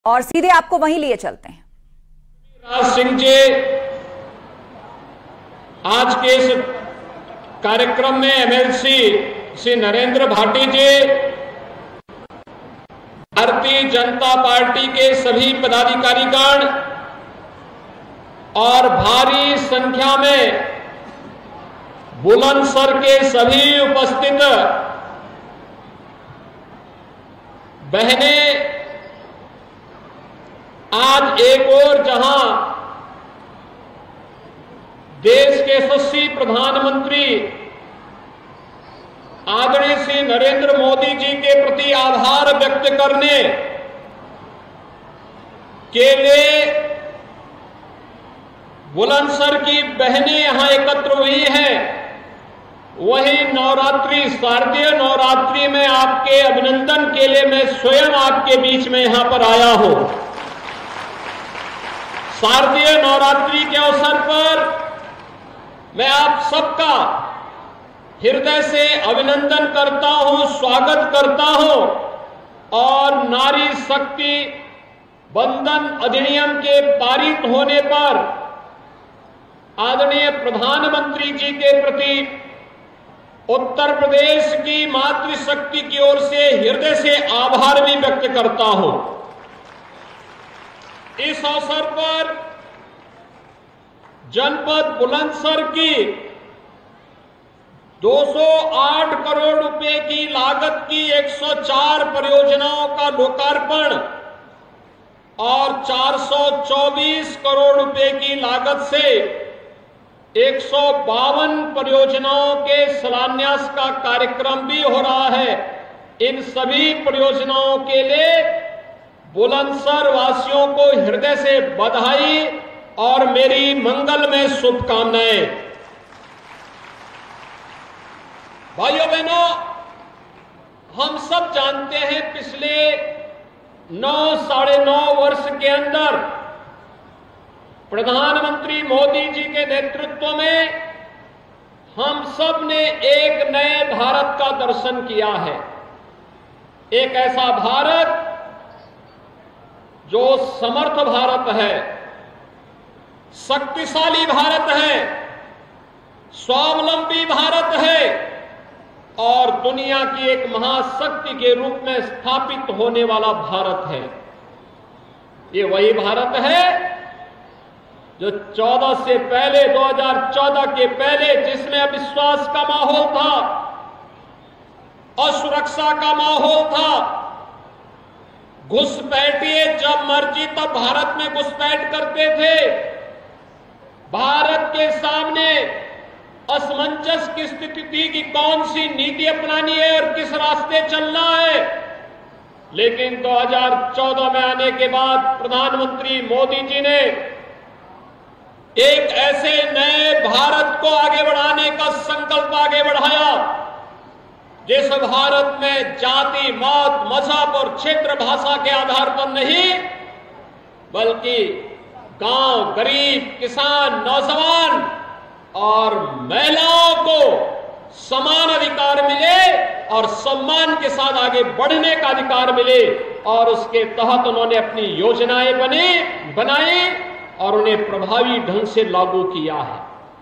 और सीधे आपको वहीं लिए चलते हैं। राज सिंह जी आज के इस कार्यक्रम में एमएलसी श्री नरेंद्र भाटी जी, भारतीय जनता पार्टी के सभी पदाधिकारीगण और भारी संख्या में बुलंदशहर के सभी उपस्थित बहनें, आज एक और जहां देश के यशस्वी प्रधानमंत्री आदरणीय श्री नरेंद्र मोदी जी के प्रति आभार व्यक्त करने के लिए बुलंदशहर की बहनें यहां एकत्र हुई हैं, वहीं नवरात्रि, शारदीय नवरात्रि में आपके अभिनंदन के लिए मैं स्वयं आपके बीच में यहां पर आया हूं। शारदीय नवरात्रि के अवसर पर मैं आप सबका हृदय से अभिनंदन करता हूं, स्वागत करता हूं और नारी शक्ति बंधन अधिनियम के पारित होने पर आदरणीय प्रधानमंत्री जी के प्रति उत्तर प्रदेश की मातृशक्ति की ओर से हृदय से आभार भी व्यक्त करता हूं। इस अवसर पर जनपद बुलंदशहर की 208 करोड़ रुपए की लागत की 104 परियोजनाओं का लोकार्पण और 424 करोड़ रुपए की लागत से 152 परियोजनाओं के शिलान्यास का कार्यक्रम भी हो रहा है। इन सभी परियोजनाओं के लिए बुलंदशहर वासियों को हृदय से बधाई और मेरी मंगलमय शुभकामनाएं। भाइयों बहनों, हम सब जानते हैं पिछले 9-9.5 वर्ष के अंदर प्रधानमंत्री मोदी जी के नेतृत्व में हम सब ने एक नए भारत का दर्शन किया है। एक ऐसा भारत जो समर्थ भारत है, शक्तिशाली भारत है, स्वावलंबी भारत है और दुनिया की एक महाशक्ति के रूप में स्थापित होने वाला भारत है। ये वही भारत है जो 2014 के पहले जिसमें अविश्वास का माहौल था, असुरक्षा का माहौल था, घुसपैठिए जब मर्जी तब भारत में घुसपैठ करते थे, भारत के सामने असमंजस की स्थिति थी कि कौन सी नीति अपनानी है और किस रास्ते चलना है। लेकिन 2014 में आने के बाद प्रधानमंत्री मोदी जी ने एक ऐसे नए भारत को आगे बढ़ाने का संकल्प आगे बढ़ाया जिस भारत में जाति, मत, मजहब और क्षेत्र भाषा के आधार पर नहीं, बल्कि गांव, गरीब, किसान, नौजवान और महिलाओं को समान अधिकार मिले और सम्मान के साथ आगे बढ़ने का अधिकार मिले। और उसके तहत उन्होंने अपनी योजनाएं बनाई और उन्हें प्रभावी ढंग से लागू किया है।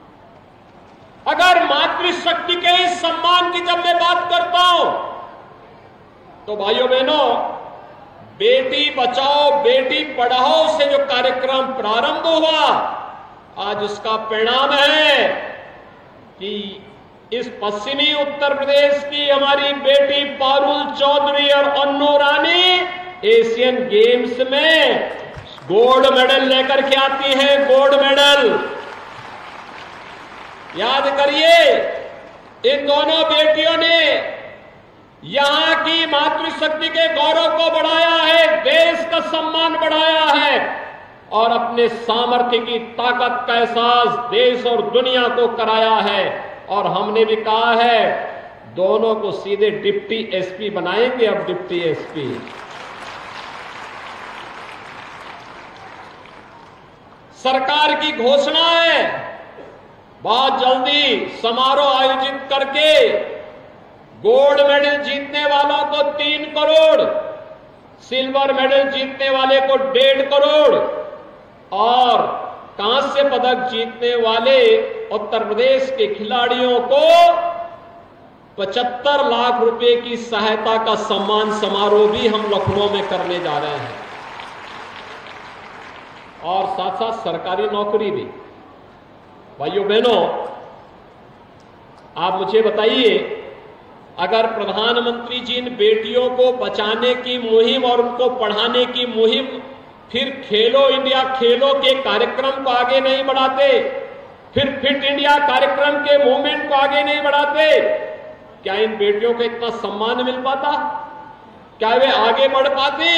अगर मातृशक्ति के इस सम्मान की जब मैं बात करता हूं तो भाइयों बहनों, बेटी बचाओ बेटी पढ़ाओ से जो कार्यक्रम प्रारंभ हुआ, आज उसका परिणाम है कि इस पश्चिमी उत्तर प्रदेश की हमारी बेटी पारुल चौधरी और अन्नू रानी एशियन गेम्स में गोल्ड मेडल लेकर के आती है। गोल्ड मेडल याद करिए, इन दोनों बेटियों ने यहां की मातृशक्ति के गौरव को बढ़ाया है, देश का सम्मान बढ़ाया है और अपने सामर्थ्य की ताकत का एहसास देश और दुनिया को कराया है। और हमने भी कहा है दोनों को सीधे डिप्टी एसपी बनाएंगे। अब डिप्टी एसपी सरकार की घोषणा है, बहुत जल्दी समारोह आयोजित करके गोल्ड मेडल जीतने वालों को 3 करोड़, सिल्वर मेडल जीतने वाले को 1.5 करोड़ और कांस्य पदक जीतने वाले उत्तर प्रदेश के खिलाड़ियों को 75 लाख रुपए की सहायता का सम्मान समारोह भी हम लखनऊ में करने जा रहे हैं। और साथ साथ सरकारी नौकरी भी। भाइयों बहनों, आप मुझे बताइए, अगर प्रधानमंत्री जी इन बेटियों को बचाने की मुहिम और उनको पढ़ाने की मुहिम फिर खेलो इंडिया खेलो के कार्यक्रम को आगे नहीं बढ़ाते, फिर फिट इंडिया कार्यक्रम के मूवमेंट को आगे नहीं बढ़ाते, क्या इन बेटियों को इतना सम्मान मिल पाता? क्या वे आगे बढ़ पाते?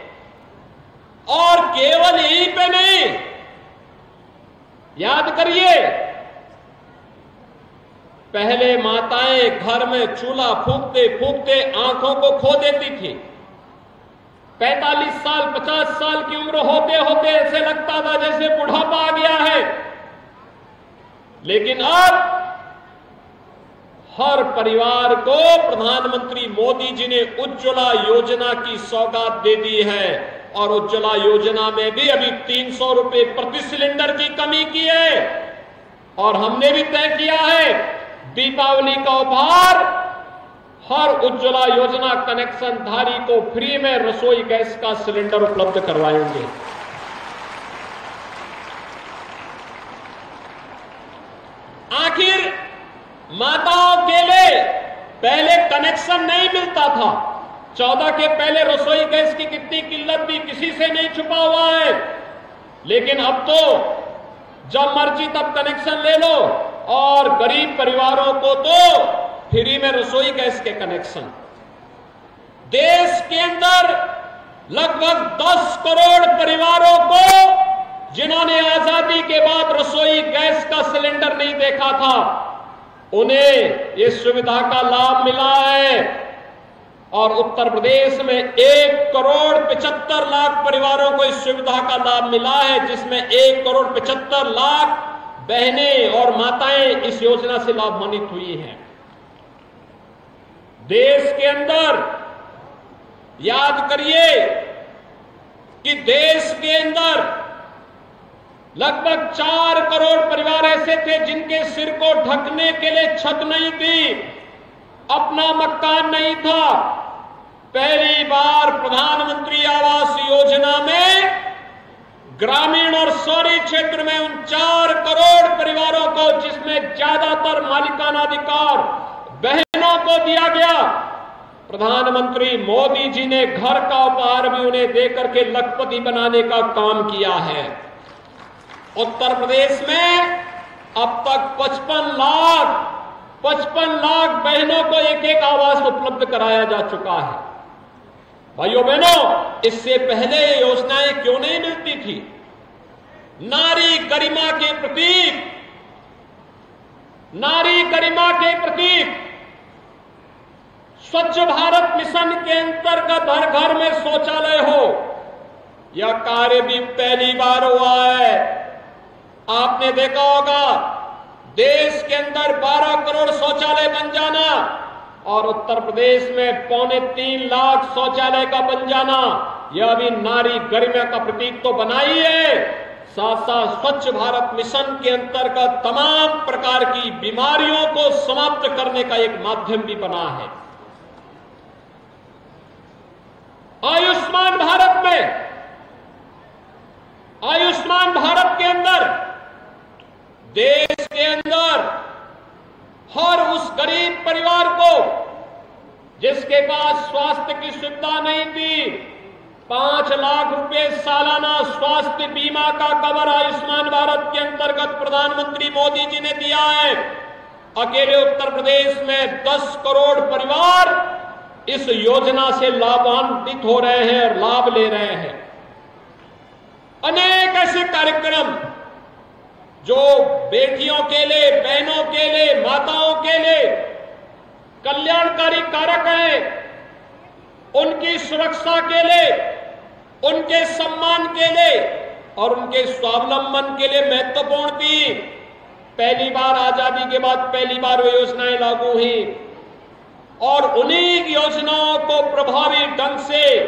और केवल यहीं पे नहीं, याद करिए, पहले माताएं घर में चूल्हा फूंकते फूंकते आंखों को खो देती थी। 45 साल 50 साल की उम्र होते होते ऐसे लगता था जैसे बुढ़ापा आ गया है। लेकिन अब हर परिवार को प्रधानमंत्री मोदी जी ने उज्ज्वला योजना की सौगात दे दी है। और उज्ज्वला योजना में भी अभी 300 रुपए प्रति सिलेंडर की कमी की है। और हमने भी तय किया है, दीपावली का उपहार हर उज्ज्वला योजना कनेक्शन धारी को फ्री में रसोई गैस का सिलेंडर उपलब्ध करवाएंगे। आखिर माताओं के लिए पहले कनेक्शन नहीं मिलता था। 14 के पहले रसोई गैस की कितनी किल्लत भी किसी से नहीं छुपा हुआ है। लेकिन अब तो जब मर्जी तब कनेक्शन ले लो, और गरीब परिवारों को तो फ्री में रसोई गैस के कनेक्शन। देश के अंदर लगभग 10 करोड़ परिवारों को जिन्होंने आजादी के बाद रसोई गैस का सिलेंडर नहीं देखा था, उन्हें इस सुविधा का लाभ मिला है। और उत्तर प्रदेश में 1 करोड़ 75 लाख परिवारों को इस सुविधा का लाभ मिला है, जिसमें 1 करोड़ 75 लाख बहनें और माताएं इस योजना से लाभान्वित हुई हैं। देश के अंदर याद करिए कि देश के अंदर लगभग 4 करोड़ परिवार ऐसे थे जिनके सिर को ढकने के लिए छत नहीं थी, अपना मकान नहीं था। पहली बार प्रधानमंत्री आवास योजना में ग्रामीण और शहरी क्षेत्र में उन 4 करोड़ परिवारों को, जिसमें ज्यादातर मालिकाना अधिकार बहनों को दिया गया, प्रधानमंत्री मोदी जी ने घर का उपहार भी उन्हें देकर के लखपति बनाने का काम किया है। उत्तर प्रदेश में अब तक 55 लाख बहनों को एक आवास उपलब्ध कराया जा चुका है। भाइयों बहनों, इससे पहले योजनाएं क्यों नहीं मिलती थी? नारी गरिमा के प्रतीक, नारी गरिमा के प्रतीक स्वच्छ भारत मिशन के अंतर्गत हर घर में शौचालय हो, यह कार्य भी पहली बार हुआ है। आपने देखा होगा देश के अंदर 12 करोड़ शौचालय बन जाना और उत्तर प्रदेश में 3.25 लाख शौचालय का बन जाना, यह भी नारी गरिमा का प्रतीक तो बना ही है, साथ साथ स्वच्छ भारत मिशन के अंतर्गत तमाम प्रकार की बीमारियों को समाप्त करने का एक माध्यम भी बना है। आयुष्मान भारत में, आयुष्मान भारत के अंदर देश के अंदर हर उस गरीब परिवार को जिसके पास स्वास्थ्य की सुविधा नहीं थी, 5 लाख रुपए सालाना स्वास्थ्य बीमा का कवर आयुष्मान भारत के अंतर्गत प्रधानमंत्री मोदी जी ने दिया है। अकेले उत्तर प्रदेश में 10 करोड़ परिवार इस योजना से लाभान्वित हो रहे हैं और लाभ ले रहे हैं। अनेक ऐसे कार्यक्रम जो बेटियों के लिए, बहनों के लिए, माताओं के लिए कल्याणकारी कारक हैं, उनकी सुरक्षा के लिए, उनके सम्मान के लिए और उनके स्वावलंबन के लिए महत्वपूर्ण थी। पहली बार आजादी के बाद पहली बार वे योजनाएं लागू हुई और उन्हीं योजनाओं को प्रभावी ढंग से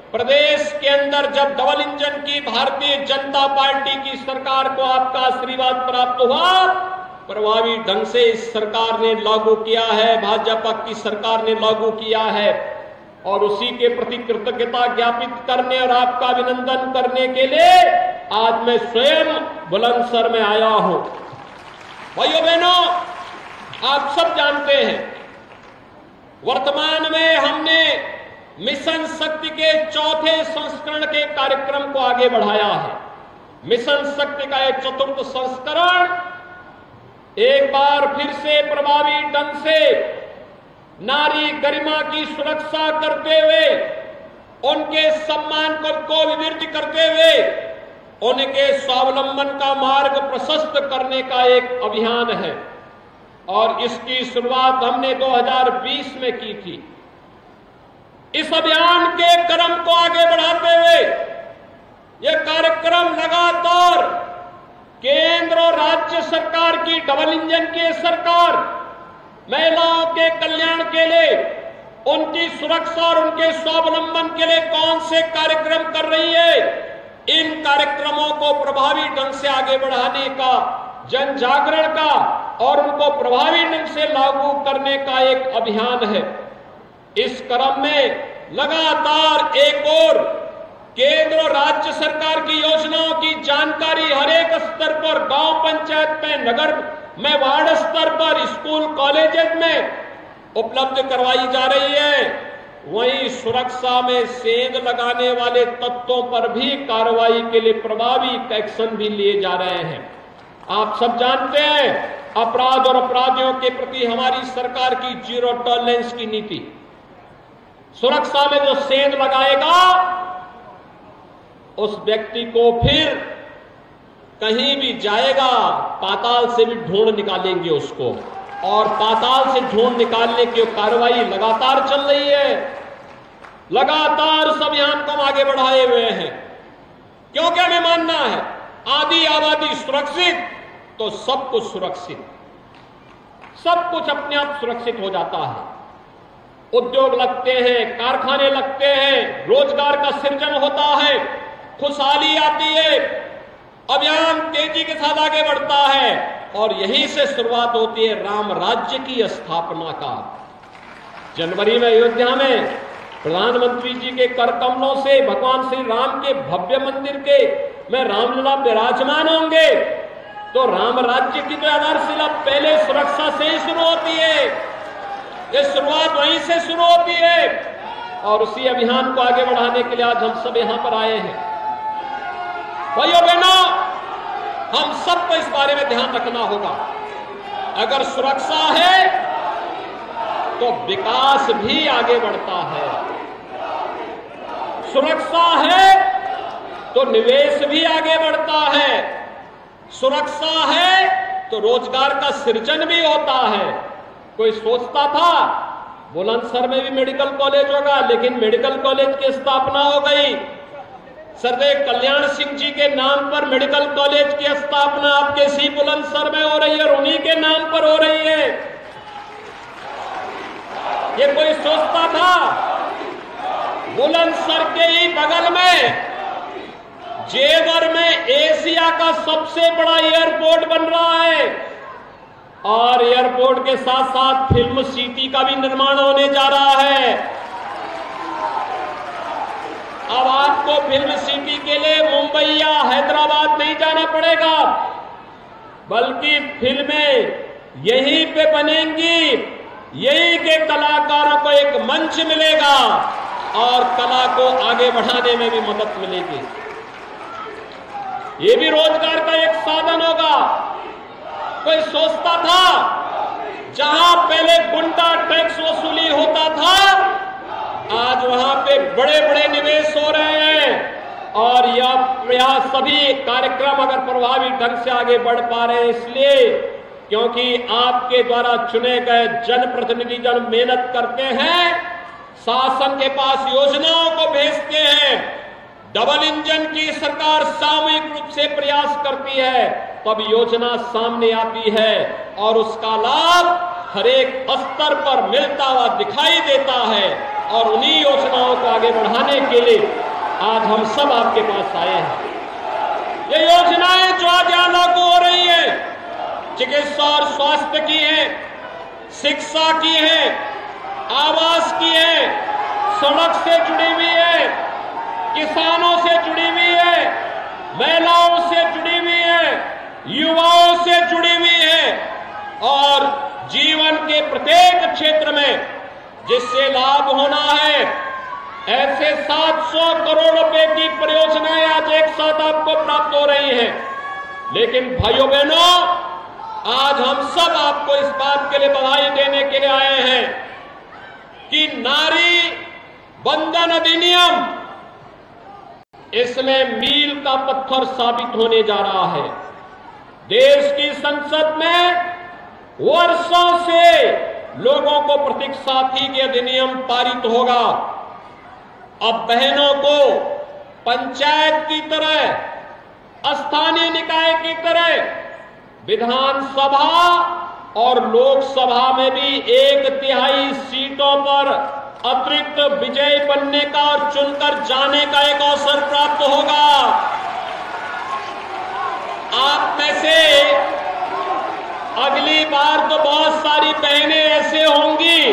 प्रदेश के अंदर जब डबल इंजन की भारतीय जनता पार्टी की सरकार को आपका आशीर्वाद प्राप्त हुआ, प्रभावी ढंग से इस सरकार ने लागू किया है, भाजपा की सरकार ने लागू किया है, और उसी के प्रति कृतज्ञता ज्ञापित करने और आपका अभिनंदन करने के लिए आज मैं स्वयं बुलंदशहर में आया हूं। भाइयों बहनों, आप सब जानते हैं वर्तमान में हमने मिशन शक्ति के चौथे संस्करण के कार्यक्रम को आगे बढ़ाया है। मिशन शक्ति का एक चतुर्थ संस्करण एक बार फिर से प्रभावी ढंग से नारी गरिमा की सुरक्षा करते हुए, उनके सम्मान को विवृद्धि करते हुए, उनके स्वावलंबन का मार्ग प्रशस्त करने का एक अभियान है, और इसकी शुरुआत हमने 2020 में की थी। इस अभियान के क्रम को आगे बढ़ाते हुए यह कार्यक्रम लगातार केंद्र और राज्य सरकार की डबल इंजन की सरकार महिलाओं के कल्याण के लिए, उनकी सुरक्षा और उनके स्वावलंबन के लिए कौन से कार्यक्रम कर रही है, इन कार्यक्रमों को प्रभावी ढंग से आगे बढ़ाने का, जन जागरण का और उनको प्रभावी ढंग से लागू करने का एक अभियान है। इस क्रम में लगातार एक और केंद्र और राज्य सरकार की योजनाओं की जानकारी हर एक स्तर पर, गांव पंचायत में, नगर में, वार्ड स्तर पर, स्कूल कॉलेजेस में उपलब्ध करवाई जा रही है। वहीं सुरक्षा में सेंध लगाने वाले तत्वों पर भी कार्रवाई के लिए प्रभावी एक्शन भी लिए जा रहे हैं। आप सब जानते हैं अपराध और अपराधियों के प्रति हमारी सरकार की जीरो टॉलरेंस की नीति। सुरक्षा में जो सेंध लगाएगा उस व्यक्ति को फिर कहीं भी जाएगा पाताल से भी ढूंढ निकालेंगे उसको, और पाताल से ढूंढ निकालने की कार्रवाई लगातार चल रही है। लगातार उस अभियान को हम आगे बढ़ाए हुए हैं, क्योंकि हमें मानना है आधी आबादी सुरक्षित तो सब कुछ सुरक्षित, सब कुछ अपने आप सुरक्षित हो जाता है। उद्योग लगते हैं, कारखाने लगते हैं, रोजगार का सृजन होता है, खुशहाली आती है, अभियान तेजी के साथ आगे बढ़ता है, और यहीं से शुरुआत होती है राम राज्य की स्थापना का। जनवरी में अयोध्या में प्रधानमंत्री जी के कर कमलों से भगवान श्री राम के भव्य मंदिर के में रामलला विराजमान होंगे, तो राम राज्य की तो आधारशिला पहले सुरक्षा से ही शुरू होती है। ये शुरुआत वहीं से शुरू होती है, और उसी अभियान को आगे बढ़ाने के लिए आज हम सब यहां पर आए हैं। भाइयों बहनों, हम सबको इस बारे में ध्यान रखना होगा। अगर सुरक्षा है तो विकास भी आगे बढ़ता है, सुरक्षा है तो निवेश भी आगे बढ़ता है, सुरक्षा है तो रोजगार का सृजन भी होता है। कोई सोचता था बुलंदशहर में भी मेडिकल कॉलेज होगा, लेकिन मेडिकल कॉलेज की स्थापना हो गई। सरदेव कल्याण सिंह जी के नाम पर मेडिकल कॉलेज की स्थापना आपके सी बुलंदशहर में हो रही है, और उन्हीं के नाम पर हो रही है। ये कोई सोचता था बुलंदशहर के ही बगल में जेवर में एशिया का सबसे बड़ा एयरपोर्ट बन रहा है, और एयरपोर्ट के साथ साथ फिल्म सिटी का भी निर्माण होने जा रहा है। अब आपको फिल्म सिटी के लिए मुंबई या हैदराबाद नहीं जाना पड़ेगा, बल्कि फिल्में यहीं पे बनेंगी, यहीं के कलाकारों को एक मंच मिलेगा और कला को आगे बढ़ाने में भी मदद मिलेगी। ये भी रोजगार का एक साधन होगा। कोई सोचता था जहां पहले गुंडा टैक्स वसूली होता था, आज वहां पे बड़े बड़े निवेश हो रहे हैं, और यह सभी कार्यक्रम अगर प्रभावी ढंग से आगे बढ़ पा रहे हैं इसलिए क्योंकि आपके द्वारा चुने गए जनप्रतिनिधि जन मेहनत करते हैं, शासन के पास योजनाओं को भेजते हैं। डबल इंजन की सरकार सामूहिक रूप से प्रयास करती है, तब योजना सामने आती है और उसका लाभ हर एक स्तर पर मिलता हुआ दिखाई देता है। और उन्हीं योजनाओं को आगे बढ़ाने के लिए आज हम सब आपके पास आए हैं। ये योजनाएं जो आज यहां लागू हो रही है, चिकित्सा और स्वास्थ्य की है, शिक्षा की है, आवास की है, सड़क से जुड़ी हुई है, किसानों से जुड़ी हुई है, महिलाओं से जुड़ी हुई है, युवाओं से जुड़ी हुई है और जीवन के प्रत्येक क्षेत्र में जिससे लाभ होना है, ऐसे 700 करोड़ रुपए की परियोजनाएं आज एक साथ आपको प्राप्त हो रही हैं। लेकिन भाइयों बहनों, आज हम सब आपको इस बात के लिए बधाई देने के लिए आए हैं कि नारी बंधन अधिनियम इसमें मील का पत्थर साबित होने जा रहा है। देश की संसद में वर्षों से लोगों को प्रतीक्षा थी कि अधिनियम पारित होगा। अब बहनों को पंचायत की तरह, स्थानीय निकाय की तरह विधानसभा और लोकसभा में भी 1/3 सीटों पर अतिरिक्त विजयी बनने का और चुनकर जाने का एक अवसर प्राप्त होगा। आप में से अगली बार तो बहुत सारी बहनें ऐसे होंगी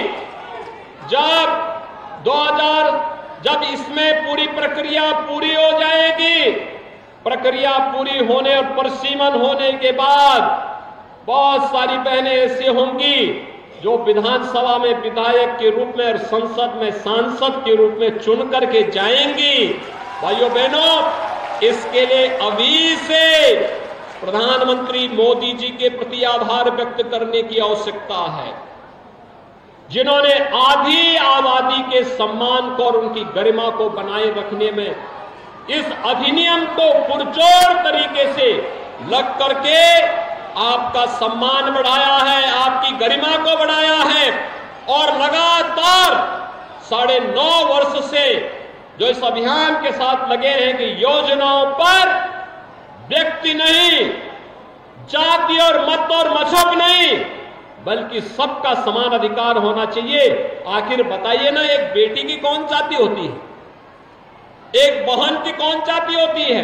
जब इसमें पूरी प्रक्रिया पूरी हो जाएगी। प्रक्रिया पूरी होने और परिसीमन होने के बाद बहुत सारी बहनें ऐसे होंगी जो विधानसभा में विधायक के रूप में और संसद में सांसद के रूप में चुन करके जाएंगी। भाइयों बहनों, इसके लिए अभी से प्रधानमंत्री मोदी जी के प्रति आभार व्यक्त करने की आवश्यकता है, जिन्होंने आधी आबादी के सम्मान को और उनकी गरिमा को बनाए रखने में इस अधिनियम को पुरजोर तरीके से लग करके आपका सम्मान बढ़ाया है, आपकी गरिमा को बढ़ाया है और लगातार 9.5 वर्ष से जो इस अभियान के साथ लगे हैं कि योजनाओं पर व्यक्ति नहीं, जाति और मत और मजहब नहीं, बल्कि सबका समान अधिकार होना चाहिए। आखिर बताइए ना, एक बेटी की कौन जाति होती है? एक बहन की कौन जाति होती है?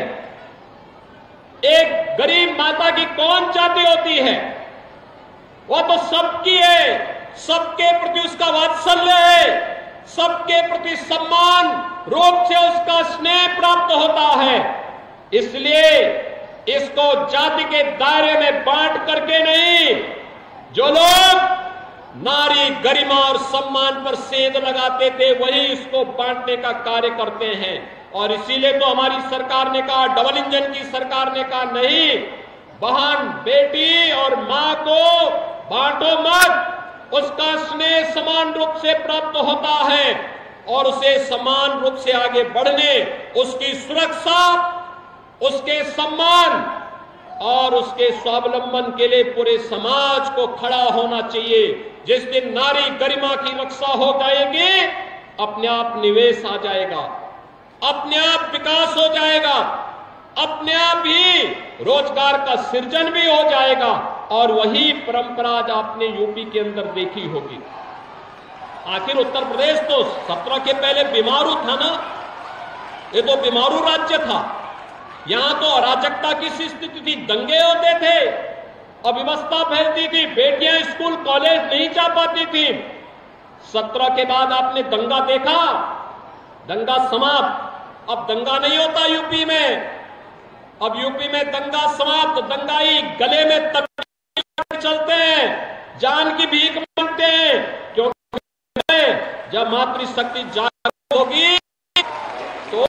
एक गरीब माता की कौन जाति होती है? वह तो सबकी है, सबके प्रति उसका वात्सल्य है, सबके प्रति सम्मान रूप से उसका स्नेह प्राप्त होता है। इसलिए इसको जाति के दायरे में बांट करके नहीं, जो लोग नारी गरिमा और सम्मान पर सेंध लगाते थे वही इसको बांटने का कार्य करते हैं। और इसीलिए तो हमारी सरकार ने कहा, डबल इंजन की सरकार ने कहा, नहीं, बहन बेटी और मां को बांटो मत, उसका स्नेह समान रूप से प्राप्त होता है और उसे समान रूप से आगे बढ़ने, उसकी सुरक्षा, उसके सम्मान और उसके स्वावलंबन के लिए पूरे समाज को खड़ा होना चाहिए। जिस दिन नारी गरिमा की रक्षा हो जाएगी, अपने आप निवेश आ जाएगा, अपने आप विकास हो जाएगा, अपने आप ही रोजगार का सृजन भी हो जाएगा। और वही परंपरा आज आपने यूपी के अंदर देखी होगी। आखिर उत्तर प्रदेश तो 17 के पहले बीमारू था ना, ये तो बीमारू राज्य था। यहां तो अराजकता की स्थिति थी, दंगे होते थे, अव्यवस्था फैलती थी, बेटियां स्कूल कॉलेज नहीं जा पाती थी। 17 के बाद आपने दंगा देखा, दंगा समाप्त। अब दंगा नहीं होता यूपी में, अब यूपी में दंगा समाप्त। दंगाई गले में तक चलते हैं, जान की भीख मांगते हैं, क्योंकि जब मातृशक्ति जागृत होगी तो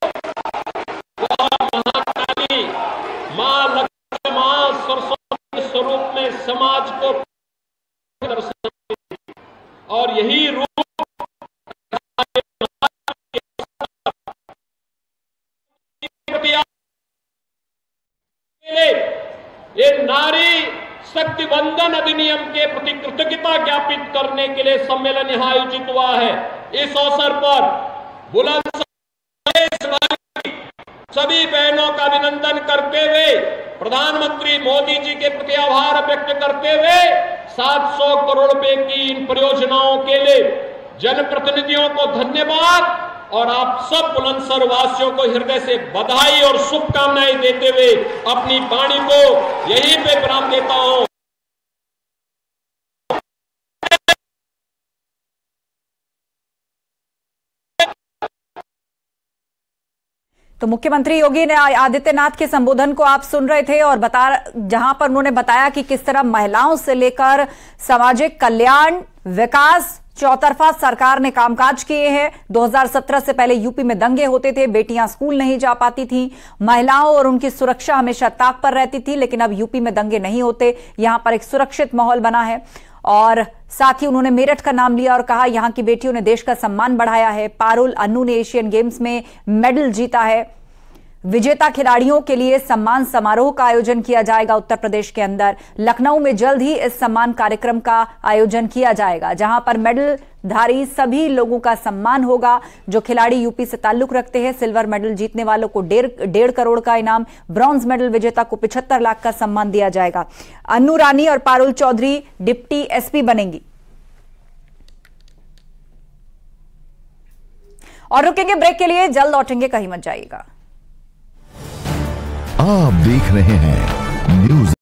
महाकाली मां लक्ष्मी, मां सरस्वती स्वरूप में समाज को दर्शन, और यही रूप ये नारी शक्ति बंधन अधिनियम के प्रति कृतज्ञता ज्ञापित करने के लिए सम्मेलन यहां आयोजित हुआ है। इस अवसर पर सभी बहनों का अभिनंदन करते हुए, प्रधानमंत्री मोदी जी के प्रति आभार व्यक्त करते हुए 700 करोड़ रुपए की इन परियोजनाओं के लिए जनप्रतिनिधियों को धन्यवाद और आप सब बुलंदशहर वासियों को हृदय से बधाई और शुभकामनाएं देते हुए अपनी वाणी को यहीं पे विराम देता हूं। तो मुख्यमंत्री योगी आदित्यनाथ के संबोधन को आप सुन रहे थे और जहां पर उन्होंने बताया कि किस तरह महिलाओं से लेकर सामाजिक कल्याण, विकास, चौतरफा सरकार ने कामकाज किए हैं। 2017 से पहले यूपी में दंगे होते थे, बेटियां स्कूल नहीं जा पाती थीं, महिलाओं और उनकी सुरक्षा हमेशा ताक पर रहती थी, लेकिन अब यूपी में दंगे नहीं होते, यहां पर एक सुरक्षित माहौल बना है। और साथ ही उन्होंने मेरठ का नाम लिया और कहा यहां की बेटियों ने देश का सम्मान बढ़ाया है। पारुल अन्नू ने एशियन गेम्स में मेडल जीता है। विजेता खिलाड़ियों के लिए सम्मान समारोह का आयोजन किया जाएगा उत्तर प्रदेश के अंदर। लखनऊ में जल्द ही इस सम्मान कार्यक्रम का आयोजन किया जाएगा, जहां पर मेडलधारी सभी लोगों का सम्मान होगा जो खिलाड़ी यूपी से ताल्लुक रखते हैं। सिल्वर मेडल जीतने वालों को 1.5 करोड़ का इनाम, ब्रॉन्ज मेडल विजेता को 75 लाख का सम्मान दिया जाएगा। अन्नू रानी और पारुल चौधरी डिप्टी एसपी बनेंगी। और रुकेंगे ब्रेक के लिए, जल्द लौटेंगे, कहीं मत जाइएगा। आप देख रहे हैं न्यूज